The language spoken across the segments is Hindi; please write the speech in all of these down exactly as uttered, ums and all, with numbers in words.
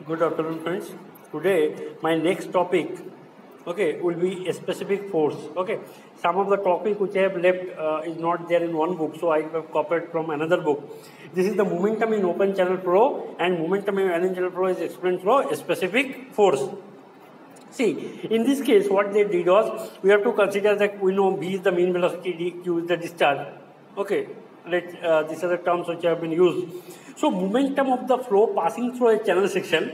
Good afternoon, friends. Today, my next topic, okay, will be a specific force. Okay, some of the topic which I have left uh, is not there in one book, so I have copied from another book. This is the momentum in open channel flow, and momentum in alien channel flow is explained through a specific force. See, in this case, what they did was we have to consider that we know v is the mean velocity, d, q is the discharge. Okay, let uh, these are the terms which have been used. So, momentum of the flow passing through a channel section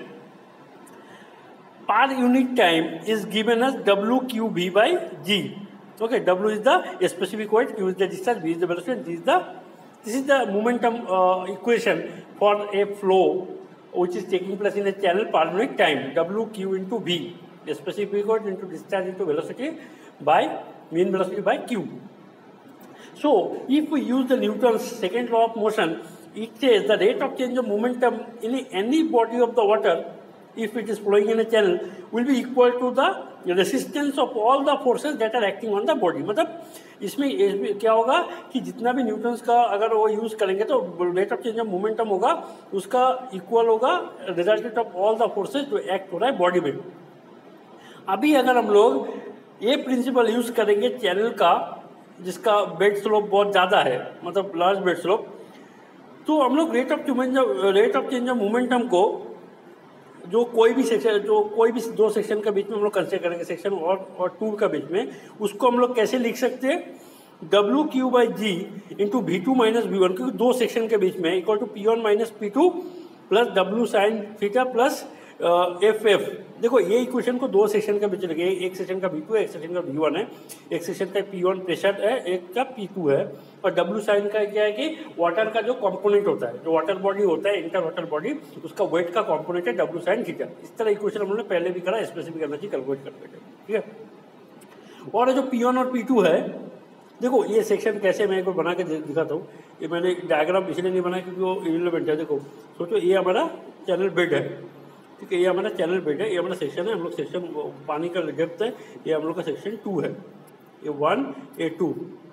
per unit time is given as W Q V by G. Okay, W is the specific weight, Q is the discharge, V is the velocity, and G is the this is the momentum uh, equation for a flow which is taking place in a channel per unit time. W Q into V, a specific weight into discharge into velocity by mean velocity by Q. So, if we use the Newton's second law of motion, it says the rate of change of momentum in any body of the water, if it is flowing in a channel, will be equal to the resistance of all the forces that are acting on the body. मतलब इसमें क्या होगा कि जितना भी न्यूटन्स का अगर वो यूज़ करेंगे तो rate of change of momentum होगा उसका इक्वल होगा resultant of all the forces जो एक्ट हो रहा है बॉडी में. अभी अगर हम लोग ये प्रिंसिपल यूज़ करेंगे चैनल का जिसका बेड स्लोप बहुत ज़्यादा है, मतलब लार्ज बेड स्लोप, तो हम लोग rate of change rate of change of momentum को जो कोई भी सेक्शन जो कोई भी दो सेक्शन के बीच में हम लोग कंसिडर करेंगे, सेक्शन और और टू का बीच में, उसको हम लोग कैसे लिख सकते हैं? W Q by G into V two minus V one, क्योंकि दो सेक्शन के बीच में equal to P one minus P two plus W sine theta plus F F. देखो ये इक्वेशन को दो सेक्शन के बीच लगे, एक सेक्शन का वी टू है, एक सेक्शन का वी वन है, एक सेक्शन का पी वन प्रेशर है, एक का पी टू है, और डब्ल्यू साइन का क्या है कि वाटर का जो कंपोनेंट होता है, जो वाटर बॉडी होता है इंटर वाटर बॉडी, उसका वेट का कंपोनेंट है डब्ल्यू साइन थीटा. इस तरह इक्वेशन हमने पहले भी करा, स्पेसिफिक एनर्जी कैलकुलेट कर बैठे. ठीक है. और जो पी वन और पी टू है, देखो ये सेक्शन कैसे मैं एक बार बना के दिखाता हूँ. ये मैंने डायग्राम इसलिए नहीं बनाया क्योंकि वो इरिलेवेंट है. देखो सोचो ये हमारा चैनल बेड है, ठीक है, ये हमारा चैनल बेड है, ये हमारा सेक्शन है, हम लोग सेक्शन पानी का डेप्थ है, ये हम लोग का सेक्शन टू है, ये वन ए टू.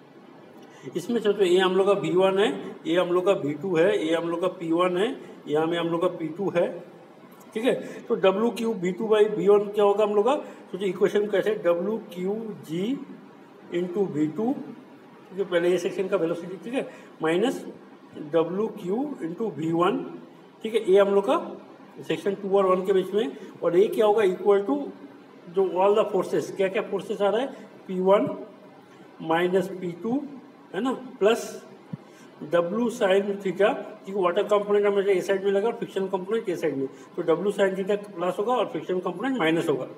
इसमें सोचो ये हम लोग का बी वन है, ये हम लोग का बी टू है, ये हम लोग का पी वन है, यहाँ में हम लोग का पी टू है. ठीक है. तो W Q B two by B one क्या होगा हम लोग का? सोचो इक्वेशन कैसे, W Q G into B two, ठीक है, पहले ये सेक्शन का वेलोसिटी, ठीक है, minus W Q into B one, ठीक है, ये हम लोग का सेक्शन टू और वन के बीच में, और ये क्या होगा इक्वल टू जो ऑल द फोर्सेस, क्या क्या फोर्सेस आ रहा है, P one minus P two है ना, प्लस डब्ल्यू साइन थीटा, क्योंकि वाटर कंपोनेंट हमेशा ए साइड में लगा और फ्रिक्शन कंपोनेंट ए साइड में, तो डब्ल्यू साइन थीटा प्लस होगा और फ्रिक्शन कंपोनेंट माइनस होगा.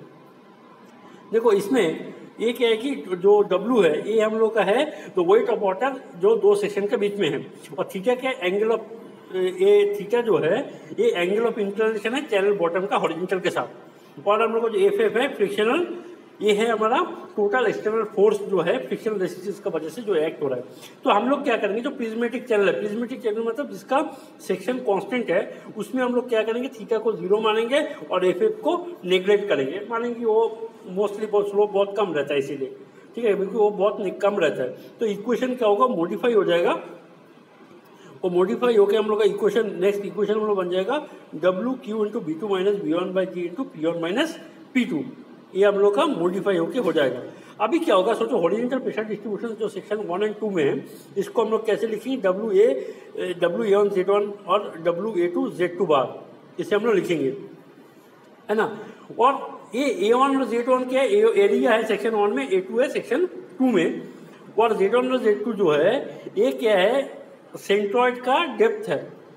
देखो इसमें ये क्या है कि जो डब्ल्यू है ये हम लोग का है तो वेट ऑफ वाटर जो दो सेक्शन के बीच में है, और थीटा क्या एंगल ऑफ ये थीटा जो है ये एंगल ऑफ इंक्लिनेशन है चैनल बॉटम का हॉरिजॉन्टल के साथ, और हम लोग को जो एफ एफ है फ्रिक्शनल, ये है हमारा टोटल एक्सटर्नल फोर्स जो है फ्रिक्शनल रेजिस्टेंस का वजह से जो एक्ट हो रहा है. तो हम लोग क्या करेंगे, जो प्रिज्मेटिक चैनल है, प्रिज्मेटिक चैनल मतलब जिसका सेक्शन कांस्टेंट है, उसमें हम लोग क्या करेंगे, थीटा को जीरो मानेंगे और एफ एफ को नेग्लेक्ट करेंगे, मानेंगे वो मोस्टली बहुत स्लोप बहुत कम रहता है इसीलिए, ठीक है, क्योंकि वो बहुत कम रहता है. तो इक्वेशन क्या होगा, मॉडिफाई हो जाएगा, वो मॉडिफाई होकर हम लोग का इक्वेशन नेक्स्ट इक्वेशन हम लोग बन जाएगा W Q into B two minus B one by G into P one minus P two. ये हम लोग का मॉडिफाई होकर हो जाएगा. अभी क्या होगा, सोचो हॉरिजॉन्टल प्रेशर डिस्ट्रीब्यूशन जो सेक्शन वन एंड टू में है, इसको हम लोग कैसे लिखेंगे, W A W A one Z one और W A two Z two bar, इसे हम लोग लिखेंगे, है ना. और ये ए वन और जेड वन क्या है, एरिया है सेक्शन वन में, ए टू है सेक्शन टू में, और जेड वन और जेड टू जो है ये क्या है, सेंट्रॉइड का डेप्थ है,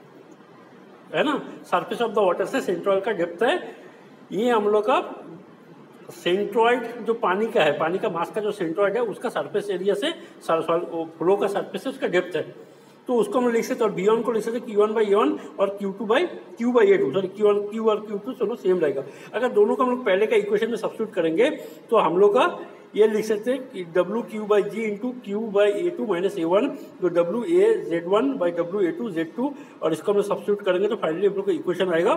है ना, सरफेस ऑफ द वाटर से सेंट्रॉइड का डेप्थ है. ये हम लोग का सेंट्रॉइड जो पानी का है, पानी का मास का जो सेंट्रॉइड है उसका सरफेस एरिया से फ्लो का सरफेस से उसका डेप्थ है, तो उसको हम लिख सकते हैं. और बी वन को लिख सकते हैं Q one by A one और Q two by Q by A two, sorry Q one Q और क्यू टू दोनों सेम रहेगा. अगर दोनों को हम लोग पहले का इक्वेशन में सब्स्टिट्यूट करेंगे तो हम लोग का ये लिख सकते हैं कि W Q by G into Q by A two minus A one, तो W A Z one by W A two Z two, और इसको हम लोग सब्स्टिट्यूट करेंगे तो फाइनली हम लोग का इक्वेशन आएगा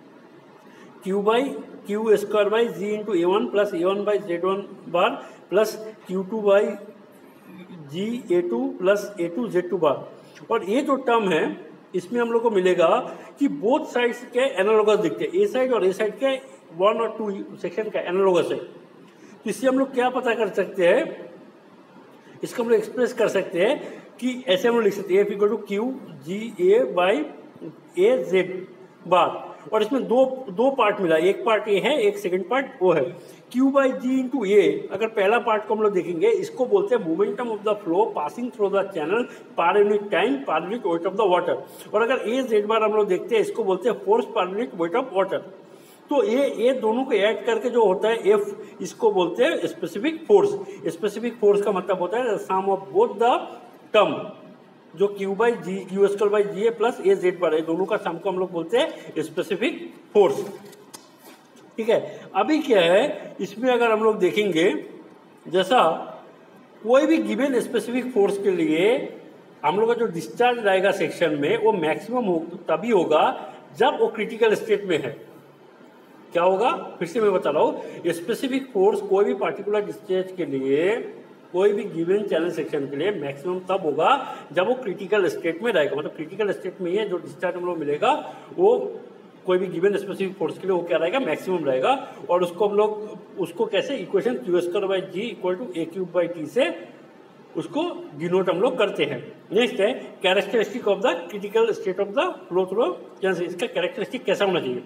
Q by Q square by G into A one plus A one by Z one bar plus Q two by G A two plus A two Z two bar. और ये जो टर्म है इसमें हम लोग को मिलेगा कि बोथ साइड्स के एनालॉगस दिखते हैं, ए साइड और ए साइड के वन और टू सेक्शन का एनालॉगस है। तो इससे हम लोग क्या पता कर सकते हैं, इसको हम लोग एक्सप्रेस कर सकते हैं कि ऐसे हम लोग लिख सकते हैं F equal to Q G A by A Z bar. और इसमें दो दो पार्ट मिला, एक पार्ट ए है, एक सेकंड पार्ट वो है। Q by G into A, अगर पहला पार्ट को हम लोग देखेंगे, इसको बोलते हैं momentum of the flow passing through the channel पर यूनिट टाइम पर unit weight of the water. और अगर ए जेड बार हम लोग देखते हैं, इसको बोलते हैं फोर्स पर यूनिट वेट ऑफ वाटर। तो ये ये दोनों को ऐड करके जो होता है एफ, इसको बोलते हैं स्पेसिफिक फोर्स। स्पेसिफिक फोर्स का मतलब होता है sum of both the term, जो Q by G Q square by G A plus A Z bar है, दोनों का सम को हम लोग बोलते हैं स्पेसिफिक फोर्स। ठीक है, अभी क्या है इसमें अगर हम लोग देखेंगे, जैसा कोई भी गिवन स्पेसिफिक फोर्स के लिए हम लोग का जो डिस्चार्ज रहेगा सेक्शन में, वो मैक्सिमम हो तभी होगा जब वो क्रिटिकल स्टेट में है। क्या होगा, फिर से मैं बता रहा हूँ, स्पेसिफिक फोर्स कोई भी पार्टिकुलर डिस्चार्ज के लिए, कोई भी गिवन चैनल सेक्शन के लिए मैक्सिमम तब होगा जब वो क्रिटिकल स्टेट में रहेगा। मतलब क्रिटिकल स्टेट में ही है जो डिस्चार्ज हम लोग मिलेगा, वो कोई भी गिवन स्पेसिफिक फोर्स के लिए वो क्या रहेगा, मैक्सिमम रहेगा। और उसको हम लोग उसको कैसे equation Q square by G equal to A cube by T से उसको डिनोट हम लोग करते हैं। नेक्स्ट है characteristic of the critical state of the flow through channel. इसका कैरेक्टरिस्टिक कैसा होना चाहिए,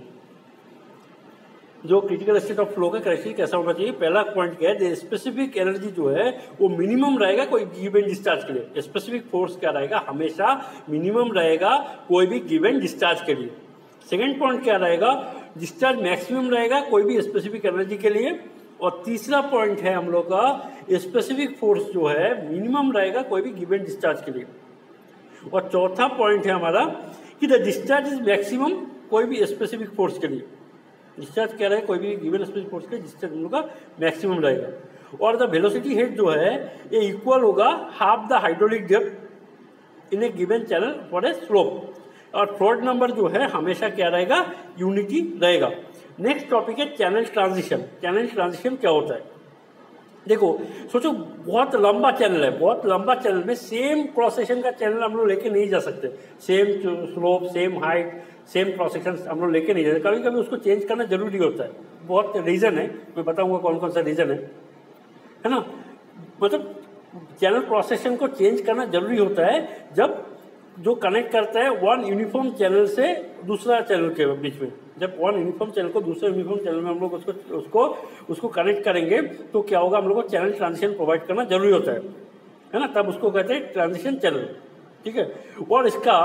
जो क्रिटिकल स्टेट ऑफ फ्लो का कैरेक्टरिस्टिक कैसा होना चाहिए। पहला पॉइंट क्या है, स्पेसिफिक एनर्जी जो है वो मिनिमम रहेगा कोई गिवन डिस्चार्ज के लिए। स्पेसिफिक फोर्स क्या रहेगा, हमेशा मिनिमम रहेगा कोई भी गिवन डिस्चार्ज के लिए। सेकेंड पॉइंट क्या रहेगा, डिस्चार्ज मैक्सिमम रहेगा कोई भी स्पेसिफिक एनर्जी के लिए। और तीसरा पॉइंट है हम लोग का, स्पेसिफिक फोर्स जो है मिनिमम रहेगा कोई भी गिवन डिस्चार्ज के लिए। और चौथा पॉइंट है हमारा कि द डिस्चार्ज इज मैक्सिमम कोई भी स्पेसिफिक फोर्स के लिए। डिस्चार्ज क्या रहेगा, कोई भी गिवन स्पेसिफिक फोर्स के डिस्चार्ज हम लोग का मैक्सिमम रहेगा। और द वेलोसिटी हेड जो है ये इक्वल होगा half the hydraulic depth in a given channel for a slope. और फोर्थ नंबर जो है हमेशा क्या रहेगा, यूनिटी रहेगा। नेक्स्ट टॉपिक है चैनल ट्रांजिशन। चैनल ट्रांजिशन क्या होता है, देखो सोचो बहुत लंबा चैनल है, बहुत लंबा चैनल में सेम क्रॉस सेक्शन का चैनल हम लोग लेके नहीं जा सकते। Same slope, same height, same cross section हम लोग लेके नहीं जा सकते। कभी कभी उसको चेंज करना जरूरी होता है। बहुत रीज़न है, मैं बताऊंगा कौन कौन सा रीज़न है, है ना। मतलब चैनल क्रॉस सेक्शन को चेंज करना जरूरी होता है जब जो कनेक्ट करता है वन यूनिफॉर्म चैनल से दूसरा चैनल के बीच में। जब वन यूनिफॉर्म चैनल को दूसरे यूनिफॉर्म चैनल में हम लोग उसको उसको उसको कनेक्ट करेंगे तो क्या होगा, हम लोग को चैनल ट्रांजिशन प्रोवाइड करना जरूरी होता है, है ना। तब उसको कहते हैं ट्रांजिशन चैनल। ठीक है, और इसका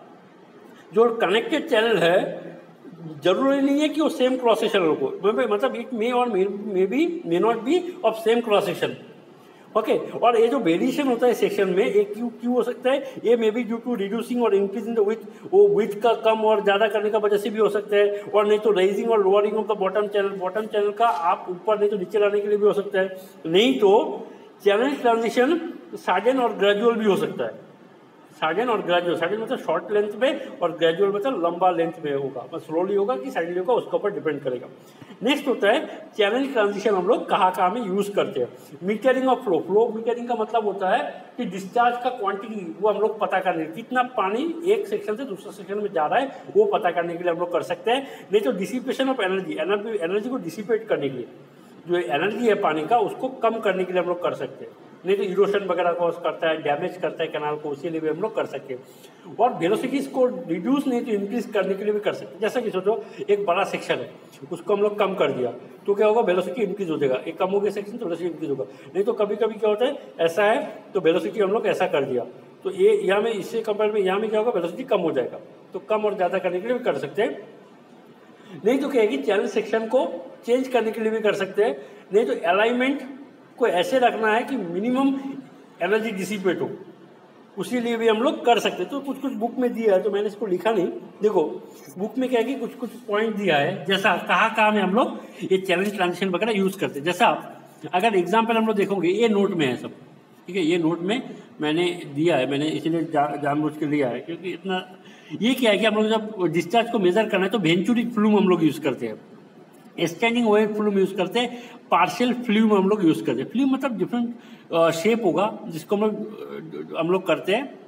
जो कनेक्टेड चैनल है जरूरी नहीं है कि वो सेम क्रॉस सेक्शन हो, मतलब इट मे और may be may not be of same cross section. Okay, और ये जो वेरिएशन होता है सेक्शन में, एक क्यू क्यू हो सकता है, ये may be due to reducing और इंक्रीजिंग द विथ, वो विथ का कम और ज़्यादा करने का वजह से भी हो सकता है। और नहीं तो रेजिंग और lowering of the bottom channel, bottom channel का आप ऊपर नहीं तो नीचे लाने के लिए भी हो सकता है। नहीं तो चैनल ट्रांजिशन सडन और ग्रेजुअल भी हो सकता है। सडन और ग्रेजुअल, सडन मतलब शॉर्ट लेंथ में और ग्रेजुअल मतलब लंबा लेंथ में होगा, मतलब स्लोली होगा कि सडनली होगा, उसके ऊपर डिपेंड करेगा। नेक्स्ट होता है चैनल ट्रांजिशन हम लोग कहाँ कहाँ में यूज़ करते हैं। Metering of flow. Flow metering का मतलब होता है कि डिस्चार्ज का क्वांटिटी वो हम लोग पता करने, कितना पानी एक सेक्शन से दूसरे सेक्शन में जा रहा है वो पता करने के लिए हम लोग कर सकते हैं। नहीं तो dissipation of energy, energy energy को डिसिपेट करने के लिए, जो एनर्जी है पानी का उसको कम करने के लिए हम लोग कर सकते हैं। नहीं तो इरोशन वगैरह कॉज करता है, डैमेज करता है कैनाल को, उसी लिए भी हम लोग कर सकते हैं। और वेलोसिटीज को रिड्यूस नहीं तो इंक्रीज करने के लिए भी कर सकते हैं। जैसा कि सोचो एक बड़ा सेक्शन है, उसको हम लोग कम कर दिया तो क्या होगा, वेलोसिटी इंक्रीज हो जाएगा। एक कम हो गया सेक्शन तो वेलोसिटी इंक्रीज होगा। नहीं तो कभी कभी क्या होता है, ऐसा है तो वेलोसिटी हम लोग ऐसा कर दिया तो ये यहाँ में इससे कंपेयर में यहाँ में क्या होगा, वेलोसिटी कम हो जाएगा। तो कम और ज़्यादा करने के लिए भी कर सकते हैं। नहीं तो क्या है कि चैनल सेक्शन को चेंज करने के लिए भी कर सकते हैं। नहीं तो अलाइनमेंट को ऐसे रखना है कि मिनिमम एनर्जी डिसिपेट हो, उसी लिए भी हम लोग कर सकते हैं। तो कुछ कुछ बुक में दिया है तो मैंने इसको लिखा नहीं। देखो बुक में क्या है कि कुछ कुछ पॉइंट दिया है, जैसा कहाँ कहाँ में हम लोग ये चैनल ट्रांजिशन वगैरह यूज़ करते हैं। जैसा अगर एग्जाम्पल हम लोग देखोगे, ये नोट में है सब, ठीक है, ये नोट में मैंने दिया है, मैंने इसलिए जा, जानबूझ के लिया है क्योंकि इतना ये क्या है कि हम लोग जब डिस्चार्ज को मेजर करना है तो वेंचुरी फ्लूम हम लोग यूज़ करते हैं, स्टैंडिंग वेव फ्लूम यूज़ करते हैं, पार्शियल फ्लूम हम लोग यूज़ करते हैं। फ्लूम मतलब डिफरेंट शेप होगा जिसको हम लोग हम लोग करते हैं,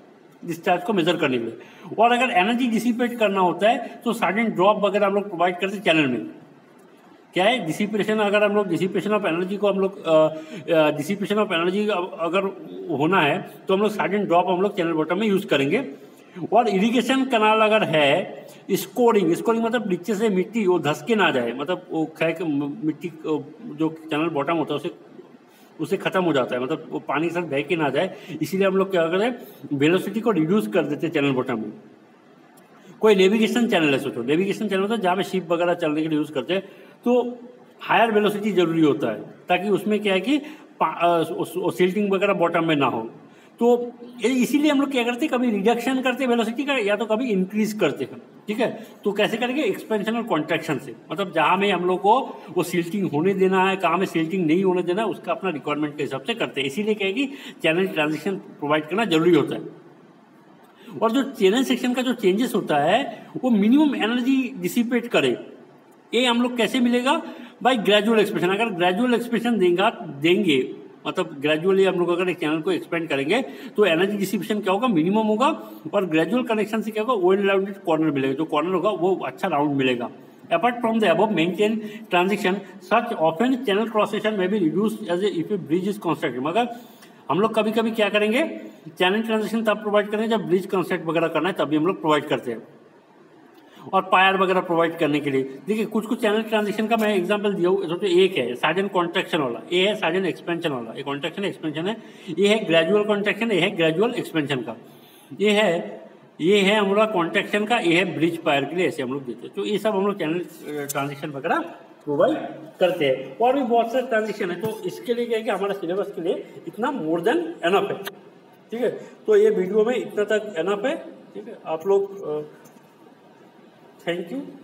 डिस्चार्ज को मेजर करने के लिए। और अगर एनर्जी डिसिपेट करना होता है तो सर्टेन ड्रॉप वगैरह हम लोग प्रोवाइड करते हैं चैनल में। क्या है डिसिपेशन, अगर हम लोग डिसिपेशन ऑफ एनर्जी को हम लोग डिसिपेशन ऑफ एनर्जी अगर होना है तो हम लोग सर्टेन ड्रॉप हम लोग चैनल बॉटम में यूज़ करेंगे। और इरिगेशन कनाल अगर है, स्कोरिंग स्कोरिंग मतलब नीचे से मिट्टी वो धस के ना जाए, मतलब वो खैक मिट्टी जो चैनल बॉटम होता है उसे उसे खत्म हो जाता है, मतलब वो पानी के साथ बह के ना जाए, इसीलिए हम लोग क्या करते हैं वेलोसिटी को रिड्यूस कर देते हैं चैनल बॉटम में। कोई नेविगेशन चैनल है, सोचो नेविगेशन चैनल होता है जहाँ पे शिप वगैरह चलने के लिए यूज़ करते हैं, तो हायर वेलोसिटी जरूरी होता है ताकि उसमें क्या है कि सिल्टिंग वगैरह बॉटम में ना हो। तो इसीलिए हम लोग क्या करते हैं, कभी रिडक्शन करते हैं वेलोसिटी का या तो कभी इंक्रीज करते हैं। ठीक है, तो कैसे करेंगे, एक्सपेंशन और कॉन्ट्रैक्शन से, मतलब जहाँ में हम लोग को वो सिल्टिंग होने देना है, कहाँ में सिल्टिंग नहीं होने देना है, उसका अपना रिक्वायरमेंट के हिसाब से करते हैं। इसीलिए क्या है कि चैनल ट्रांजिशन प्रोवाइड करना जरूरी होता है। और जो चैनल सेक्शन का जो चेंजेस होता है वो मिनिमम एनर्जी डिसिपेट करे, ये हम लोग कैसे मिलेगा, बाय ग्रेजुअल एक्सपेंशन। अगर ग्रेजुअल एक्सपेंशन देंगे देंगे मतलब ग्रेजुअली हम लोग अगर एक चैनल को एक्सपेंड करेंगे तो एनर्जी डिसिपेशन क्या होगा, मिनिमम होगा। और ग्रेजुअल कनेक्शन से क्या होगा, वेल राउंडेड कॉर्नर मिलेगा, जो कॉर्नर होगा वो अच्छा राउंड मिलेगा। Apart from the above mentioned transition such often channel cross section में भी reduce as if a bridge is constructed. मगर हम लोग कभी कभी क्या करेंगे, चैनल ट्रांजिशन तब प्रोवाइड करेंगे जब ब्रिज कंस्ट्रक्ट वगैरह करना है, तभी हम लोग प्रोवाइड करते हैं। और पायर वगैरह प्रोवाइड करने के लिए देखिए कुछ कुछ चैनल ट्रांजिशन का मैं एग्जांपल दिया हूँ। तो एक है सार्जन कॉन्ट्रैक्शन वाला, ये है सार्जन एक्सपेंशन वाला, ये कॉन्ट्रैक्शन एक्सपेंशन है, ये है ग्रेजुअल कॉन्ट्रैक्शन, ये है ग्रेजुअल एक्सपेंशन का, ये है ये है हम लोग कॉन्ट्रैक्शन का, ये है ब्रिज पायर के लिए, ऐसे हम लोग देते हैं। तो ये सब हम लोग चैनल ट्रांजिशन वगैरह प्रोवाइड करते हैं। और भी बहुत सारे ट्रांजिशन है, तो इसके लिए क्या है कि हमारा सिलेबस के लिए इतना मोर देन एनफ है। ठीक है, तो ये वीडियो में इतना तक एनफ है। ठीक है, आप लोग थैंक यू।